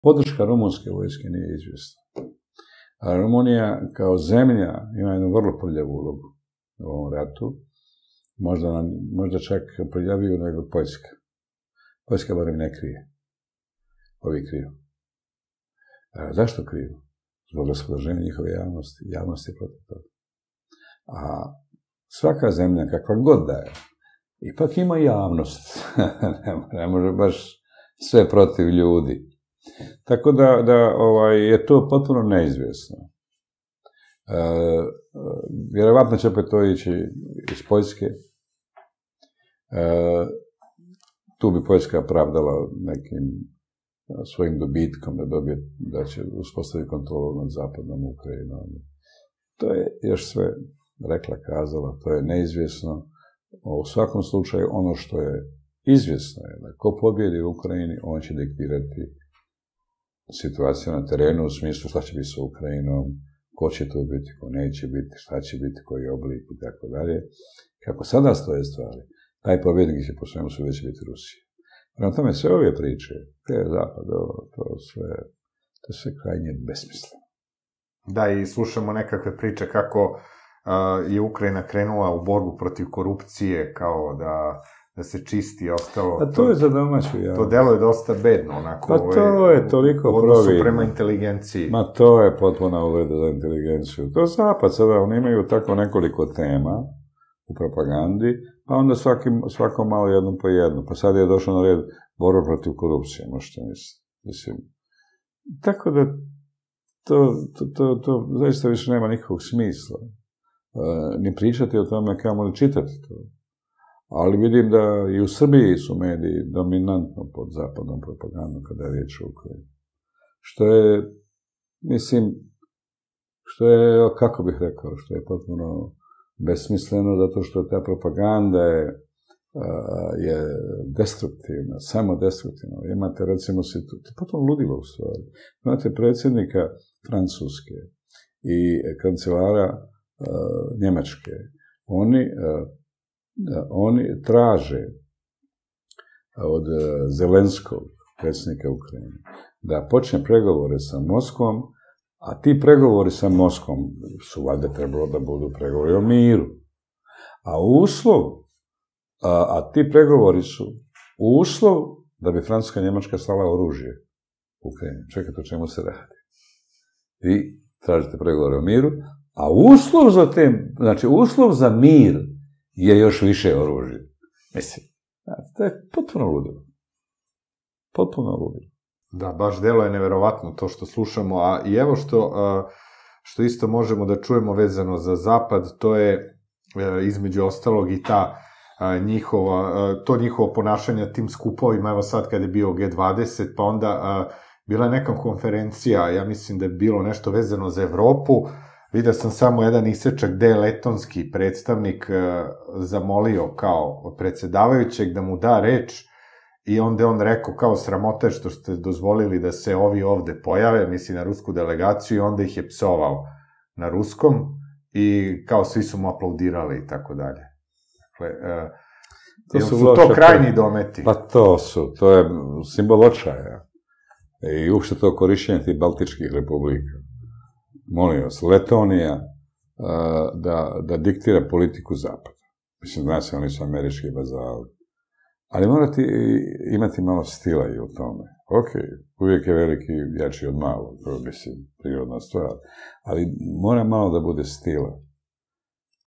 podrška rumunske vojske nije izvjesna. A Rumunija kao zemlja ima jednu vrlo prljavu ulogu u ovom ratu, možda čak prljaviju nego Poljska. Poljska barem ne krije. Ovi kriju. Zašto kriju? Zbog raspoloženja njihove javnosti. Javnost je protiv toga. A svaka zemlja, kakva god da je, ipak ima javnost. Ne može baš sve protiv ljudi. Tako da je to potpuno neizvjesno. Vjerovatno će opet to ići iz Poljske. Tu bi Poljska pravdala nekim svojim dobitkom da će uspostaviti kontrolu nad zapadnom Ukrajinom. To je još sve rekla, kazala, to je neizvjesno. U svakom slučaju ono što je izvjesno je da ko pobjedi u Ukrajini, on će diktirati situaciju na terenu u smislu šta će biti sa Ukrajinom, ko će to biti, ko neće biti, šta će biti, koji oblik i tako dalje. Kako sada stoje stvari, taj pobjednik će po svemu sudeći biti Rusija. Prema tome, sve ove priče, te zapad, to je sve krajnje besmisleno. Da, i slušamo nekakve priče kako je Ukrajina krenula u borbu protiv korupcije, kao da se čisti i ostalo. A to je za domaću javnost. To delo je dosta bedno, onako. Pa to je toliko providno. U odnosu prema inteligenciji. Ma to je potpuna uvreda za inteligenciju. To zapad sada, oni imaju tako nekoliko tema u propagandi, pa onda svako malo jednu po jednu. Pa sad je došlo na red borba protiv korupcije, možete misliti. Mislim, tako da to zaista više nema nikakvog smisla. Ni pričati o tome, kamo li čitati to. Ali vidim da i u Srbiji su mediji dominantno pod zapadnom propagandom kada je riječ o Ukrajini. Što je, mislim, kako bih rekao, što je potpuno besmisleno, zato što ta propaganda je destruktivna, samo destruktivna. Imate, recimo, potpuno ludilo u stvari. Imate predsjednika Francuske i kancelara Njemačke. Oni traže od Zelenskog, predsjednika Ukrajine, da počne pregovore sa Moskvom, a ti pregovori sa Moskvom su valjda trebalo da budu pregovori o miru. A ti pregovori su uslov da bi Francuska i Njemačka slala oružje u Ukrajini. Čekajte, o čemu se radi. Vi tražite pregovore o miru, a uslov za mir je još više oružje. Mislim, to je potpuno ludilo. Potpuno ludilo. Da, baš delo je neverovatno to što slušamo, a i evo što isto možemo da čujemo vezano za Zapad, to je između ostalog i to njihovo ponašanje tim skupovima, evo sad kad je bio G20, pa onda bila je neka konferencija, ja mislim da je bilo nešto vezano za Evropu, vidio sam samo jedan isečak gde je letonski predstavnik zamolio kao predsjedavajućeg da mu da reč i onda je on rekao kao sramota što ste dozvolili da se ovi ovde pojave, misli na rusku delegaciju, i onda ih je psovao na ruskom i kao svi su mu aplaudirali i tako dalje. Dakle, su to krajnji dometi? Pa to je simbol očaja. I uopšte to korišćenje tih baltičkih republika. Molim vas, Letonija da diktira politiku Zapada. Mislim, zna se, oni su američki bazali. Ali morate imati malo stila i u tome. Ok, uvijek je veliki jači od malog, to je, mislim, prirodna stvar. Ali mora malo da bude stila.